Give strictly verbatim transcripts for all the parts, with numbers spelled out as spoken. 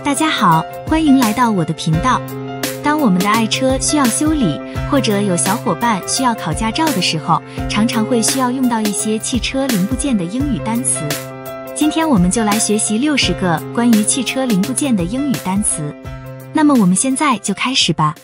大家好，欢迎来到我的频道。当我们的爱车需要修理，或者有小伙伴需要考驾照的时候，常常会需要用到一些汽车零部件的英语单词。今天我们就来学习六十个关于汽车零部件的英语单词。那么我们现在就开始吧。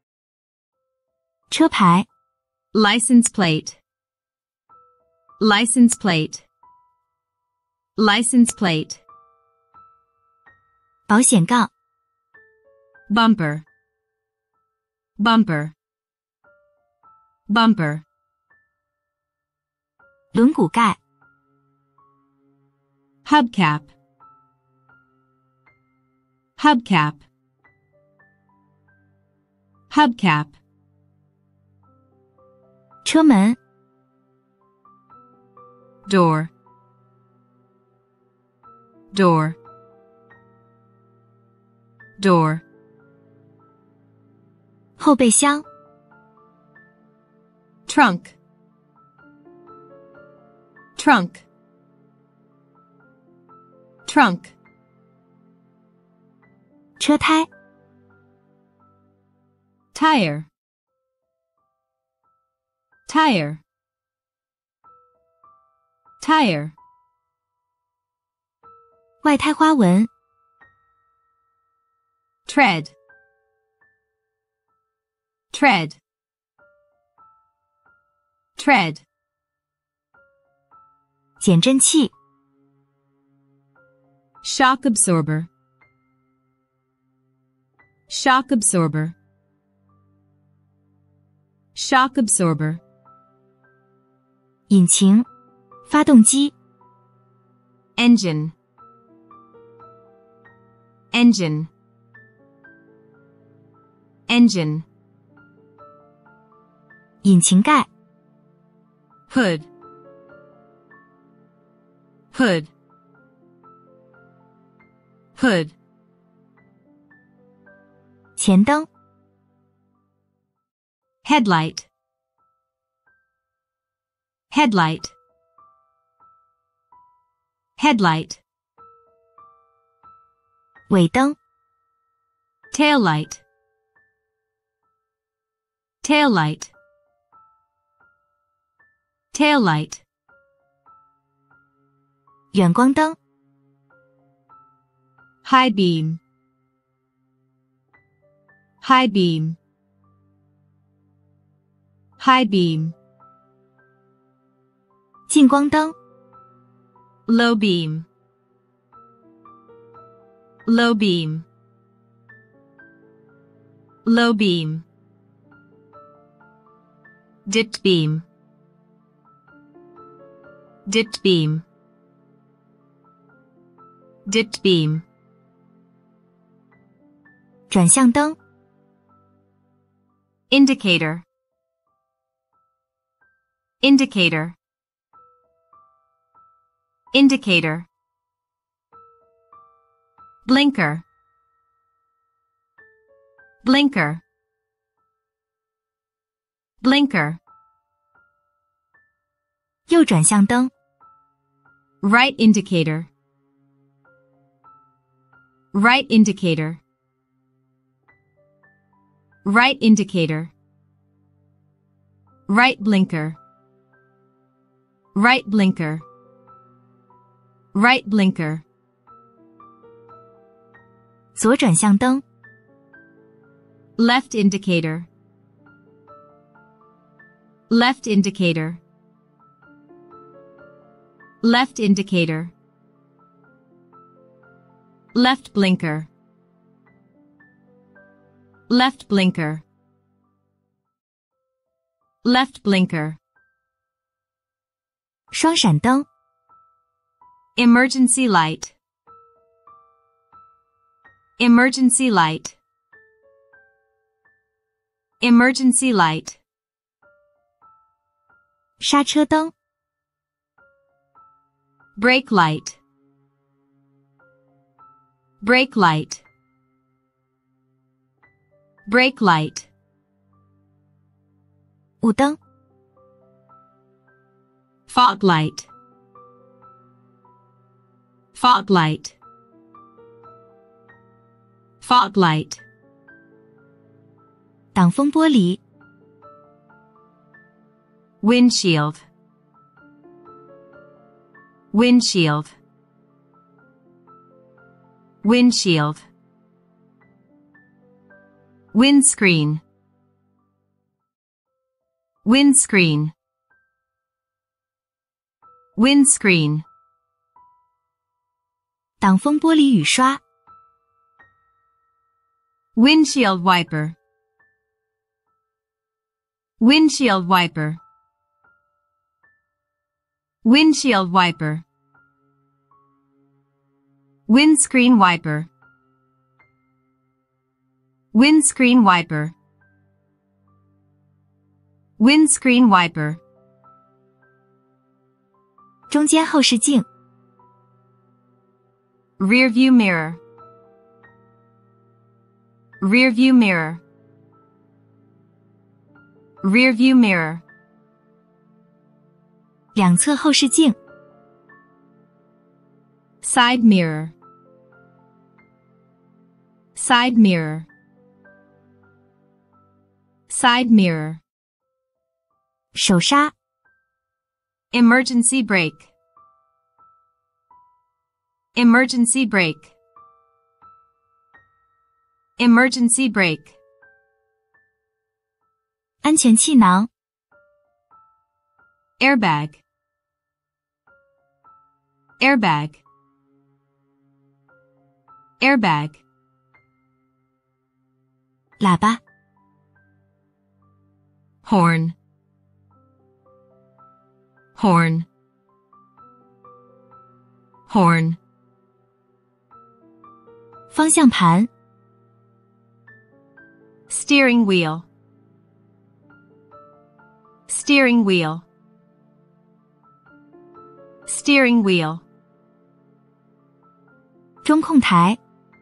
车牌 License plate. License plate. License plate. 保险杠 Bumper. Bumper. Bumper. 轮毂盖 Hubcap. Hubcap. Hubcap. 车门 Door. Door. Door. 后备箱 Trunk. Trunk. Trunk. 车胎 Tire. Tire. Tire. 外胎花纹 Tread. Tread. Tread. 减震器 Shock absorber. Shock absorber. Shock absorber. 引擎发动机 Engine. Engine. Engine. 引擎盖 Hood. Hood. Hood. 前灯 Headlight. Headlight. Headlight. 尾灯 Taillight. Taillight. Taillight. 远光灯 High beam. High beam. High beam. 近光灯 Low beam. Low beam. Low beam. Dipped beam. Dipped beam. Dipped beam. 转向灯 Indicator. Indicator. Indicator. Blinker. Blinker. Blinker. 右转向灯 Right indicator. Right indicator. Right indicator. Right blinker. Right blinker. Right blinker. 左转向灯 Left indicator. Left indicator. Left indicator. Left blinker. Left blinker. Left blinker. 双闪灯 Emergency light. Emergency light. Emergency light. 刹车灯 Brake light. Brake light. Brake light. 雾灯 Fog light. Fog light. Fog light. 挡风玻璃 Windshield. Windshield. Windshield. Windscreen. Windscreen. Windscreen. 挡风玻璃雨刷 Windshield wiper. Windshield wiper. Windshield wiper. Windscreen wiper. Windscreen wiper. Windscreen wiper. 中间后视镜 Rear view mirror. Rear view mirror. Rear view mirror. 两侧后视镜 Side mirror. Side mirror. Side mirror. 手刹 Emergency brake. Emergency brake. Emergency brake. 安全气囊 Airbag. Airbag. Airbag. 喇叭 Horn. Horn. Horn. 方向盘 Steering wheel. Steering wheel. Steering wheel. 中控台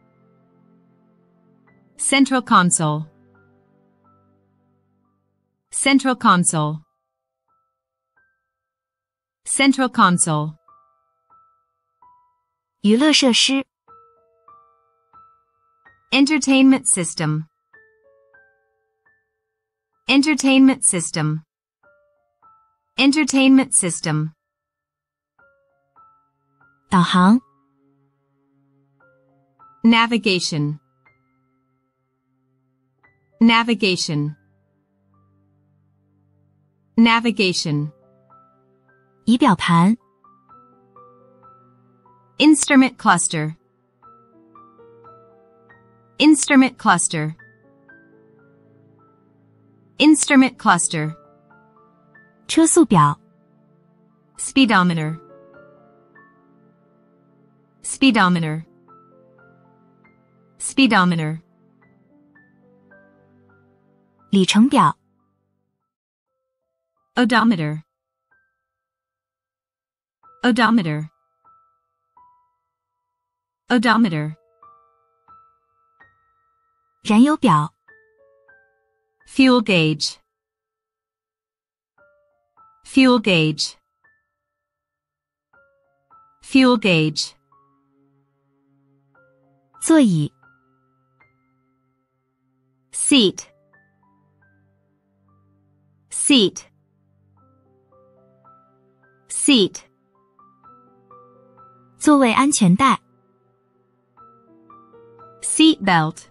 Central console. Central console. Central console. 娱乐设施 Entertainment system. Entertainment system. Entertainment system. 导航 Navigation. Navigation. Navigation. 仪表盘 Instrument cluster. Instrument cluster. Instrument cluster. 车速表 Speedometer. Speedometer. Speedometer. 里程表 Odometer. Odometer. Odometer. 燃油表 Fuel gauge. Fuel gauge. Fuel gauge. 座椅 Seat. Seat. Seat. 座位安全带 Seat belt.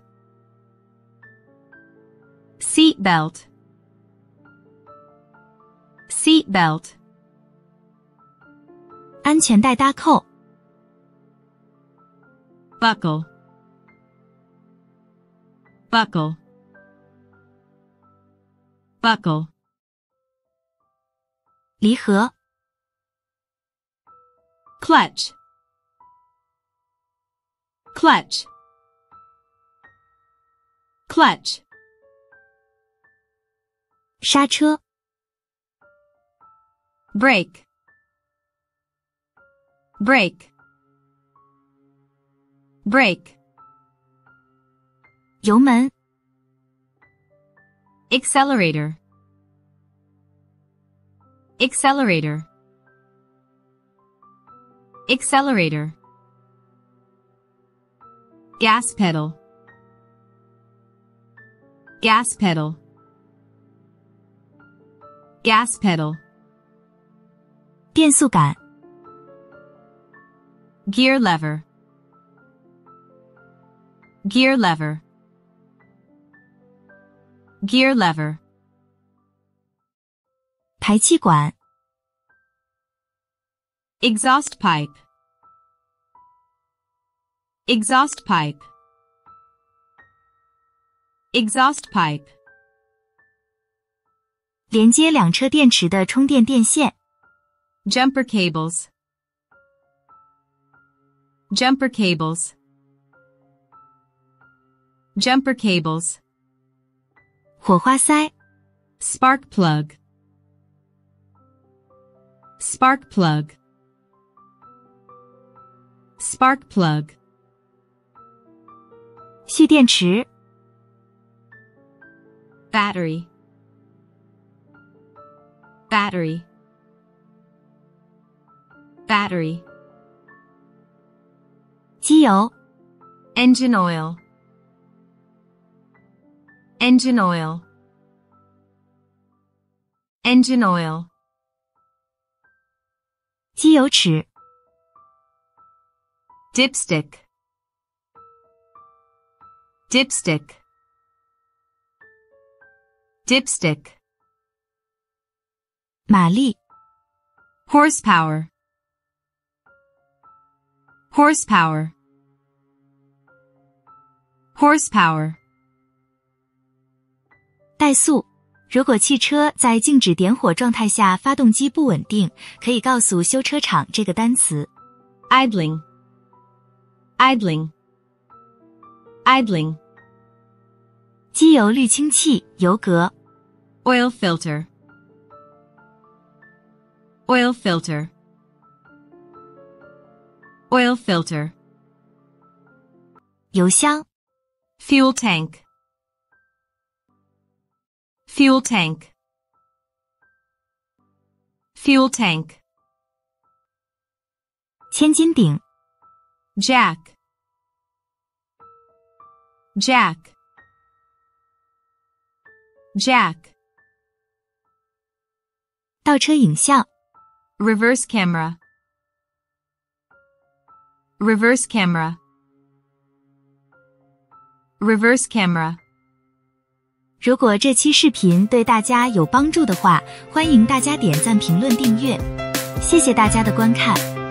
Seat belt. Seat belt. 安全带搭扣 Buckle. Buckle. Buckle. 离合 Clutch. Clutch. Clutch. 刹车 Brake. Brake. Brake. 油门 Accelerator. Accelerator. Accelerator. Gas pedal. gas pedal, gas pedal, 变速杆 gear lever, gear lever, gear lever, 排气管 exhaust pipe, exhaust pipe, exhaust pipe, 连接两车电池的充电电线 jumper cables, jumper cables, jumper cables, 火花塞 spark plug, spark plug, spark plug, 蓄电池 battery, battery, battery, 机油 engine oil, engine oil, engine oil, 机油尺 dipstick, dipstick, dipstick, 马力 horsepower, horsepower, horsepower, 怠速如果汽车在静止点火状态下发动机不稳定，可以告诉修车厂这个单词 idling, idling, idling, 机油滤清器油格 oil filter, oil filter, oil filter, 油箱 fuel tank, fuel tank, fuel tank, 千斤顶 jack, jack, jack, 倒车影像 reverse camera, reverse camera, reverse camera. 如果这期视频对大家有帮助的话，欢迎大家点赞、评论、订阅。谢谢大家的观看。